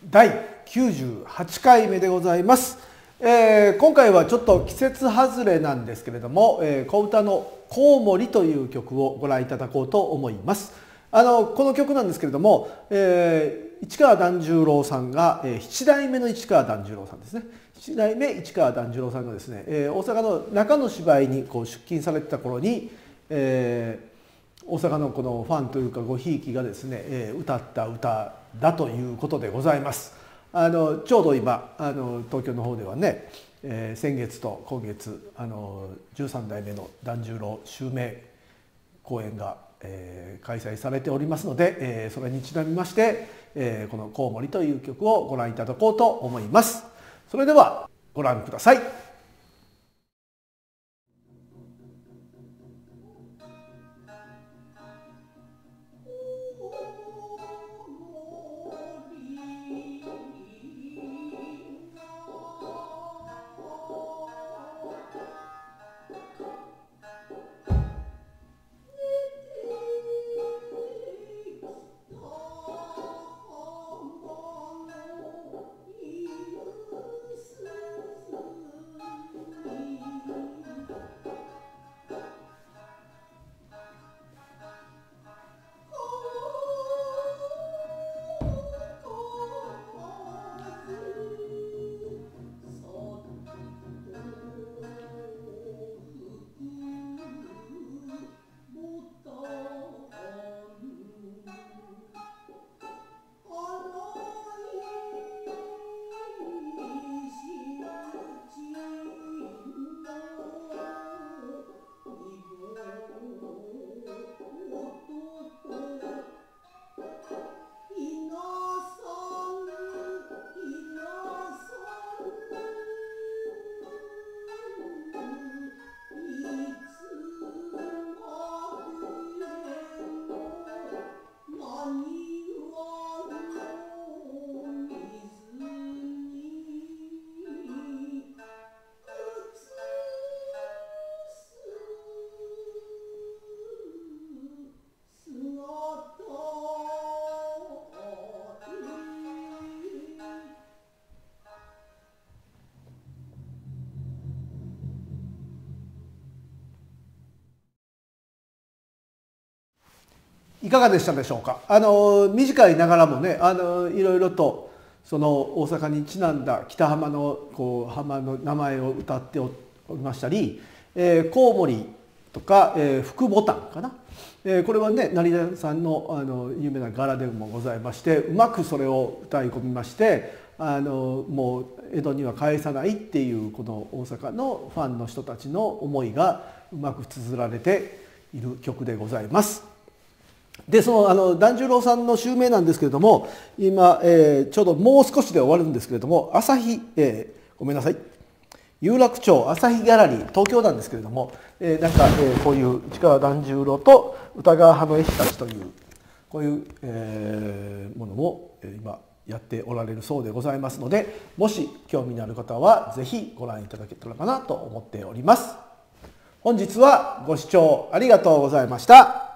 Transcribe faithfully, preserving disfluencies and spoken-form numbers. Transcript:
だいきゅうじゅうはちかいめでございます。えー、今回はちょっと季節外れなんですけれども、えー、小唄の「コウモリ」という曲をご覧いただこうと思います。あのこの曲なんですけれども、えー、市川團十郎さんが、えー、しちだいめの市川團十郎さんですね。しちだいめ市川團十郎さんがですね、えー、大阪の中の芝居にこう出勤されてた頃に、えー、大阪のこのファンというかごひいきがですね、えー、歌った歌だということでございます。あのちょうど今あの東京の方ではね、えー、先月と今月あのじゅうさんだいめの團十郎襲名公演が、えー、開催されておりますので、えー、それにちなみまして、えー、この「コウモリ」という曲をご覧いただこうと思います。それではご覧ください。いかがでしたでしょうか。あの短いながらもね、あのいろいろとその大阪にちなんだ北浜のこう浜の名前を歌っておりましたり、えー、コウモリとか、えー、福ボタンかな、えー、これはね成田さんのあの有名な柄でもございまして、うまくそれを歌い込みまして、あのもう江戸には返さないっていうこの大阪のファンの人たちの思いがうまく綴られている曲でございます。でそのあの團十郎さんの襲名なんですけれども、今、えー、ちょうどもう少しで終わるんですけれども、朝日、えー、ごめんなさい有楽町朝日ギャラリー東京なんですけれども、えー、なんか、えー、こういう市川團十郎と歌川派の絵師たちというこういう、えー、ものを今やっておられるそうでございますので、もし興味のある方は是非ご覧いただけたらかなと思っております。本日はご視聴ありがとうございました。